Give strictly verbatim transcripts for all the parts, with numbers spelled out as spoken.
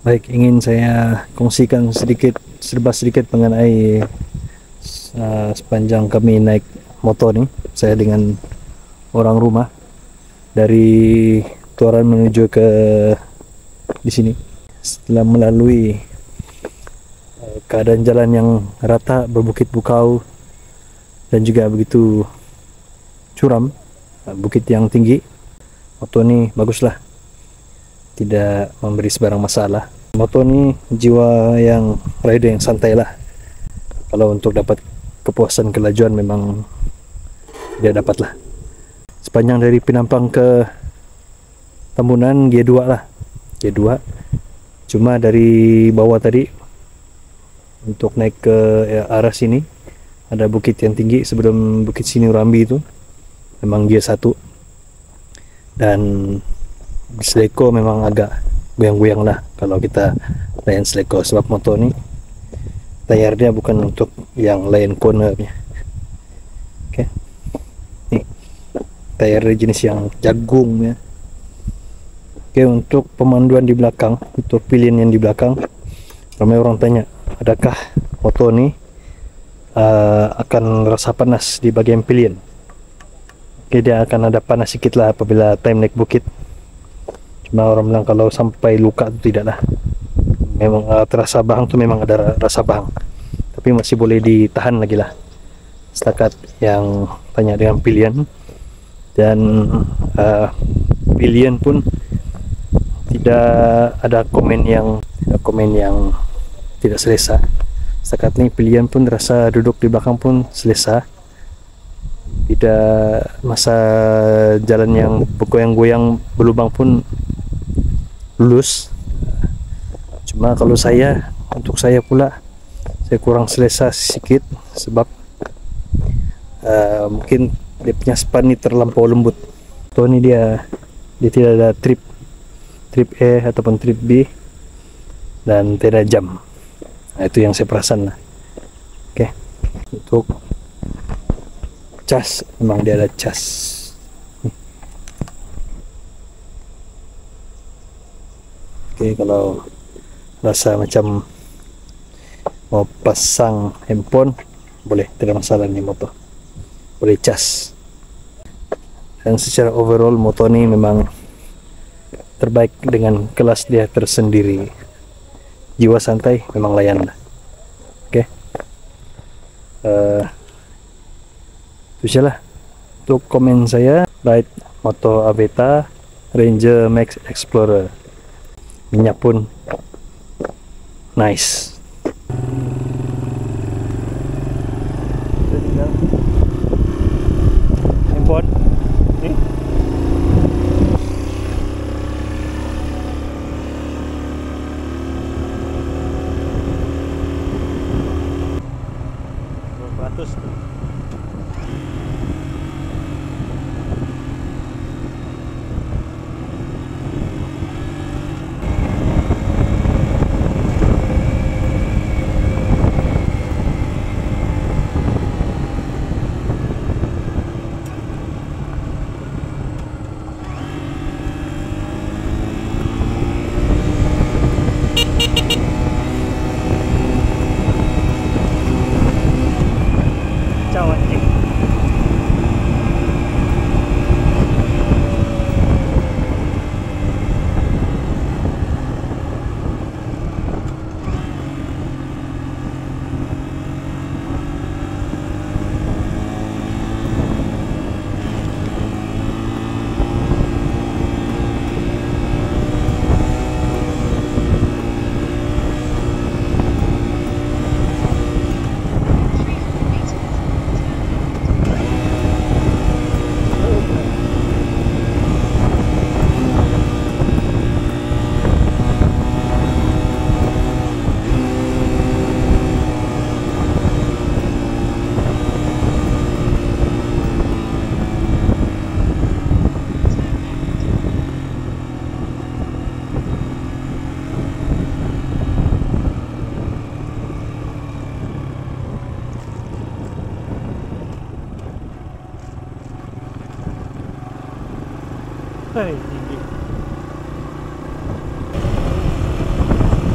Baik, ingin saya kongsikan sedikit, serba sedikit mengenai uh, sepanjang kami naik motor nih, saya dengan orang rumah dari Tuaran menuju ke di sini. Setelah melalui uh, keadaan jalan yang rata, berbukit bukau dan juga begitu curam, uh, bukit yang tinggi, motor ini baguslah, tidak memberi sebarang masalah. Motor ini jiwa yang rider yang santai lah. Kalau untuk dapat kepuasan kelajuan memang tidak dapat lah. Sepanjang dari Penampang ke Tambunan G dua lah, G dua. Cuma dari bawah tadi untuk naik ke ya, arah sini ada bukit yang tinggi sebelum Bukit Sinurambi itu memang G satu. Dan Seleko memang agak goyang-goyang lah kalau kita layan Seleko, sebab motor ni tayarnya bukan untuk yang lain corner punya. Oke, nih tayar jenis yang jagung ya. Oke, untuk pemanduan di belakang, untuk pilihan yang di belakang, ramai orang tanya, adakah motor ni uh, akan rasa panas di bagian pilihan? Oke, dia akan ada panas sedikit lah apabila time naik bukit. Cuma orang bilang kalau sampai luka itu tidak lah. Memang uh, terasa bahang tu memang ada rasa bahang, tapi masih boleh ditahan lagi lah. Setakat yang tanya dengan pilihan, dan uh, pilihan pun tidak ada komen yang tidak komen yang tidak selesa. Setakat ni pilihan pun rasa duduk di belakang pun selesa. Tidak masa jalan yang bergoyang-goyang berlubang pun lulus. Cuma kalau saya, untuk saya pula, saya kurang selesa sedikit sebab uh, mungkin dia punya span ni terlampau lembut. Atau ni dia dia tidak ada trip trip A ataupun trip B dan tidak ada jam. Nah, itu yang saya perasan lah. Oke, untuk cas memang dia ada cas. Oke, kalau rasa macam mau pasang handphone boleh, tidak masalah ni motor, boleh cas. Dan secara overall motor ni memang terbaik dengan kelas dia tersendiri. Jiwa santai memang layan lah. Oke, uh, itu saja lah untuk komen saya. Ride motor Aveta Ranger Max Explorer, minyak pun nice. Handphone ni berapa ratus tu? Hai, tinggi.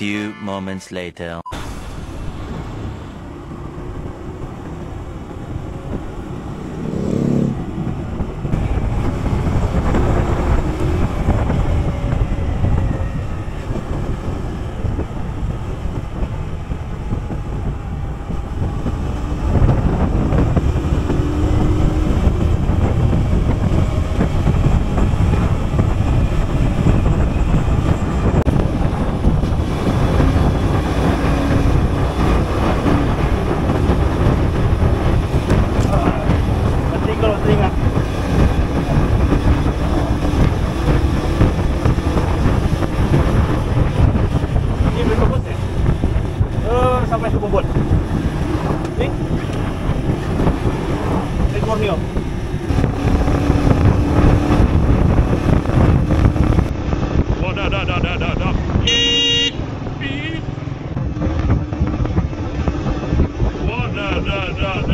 few moments later. Sampai ke Bobot. Ini dari Borneo. Oh, dah, dah, dah, dah, dah, dah. Beep, beep. Oh, dah, dah, dah, dah.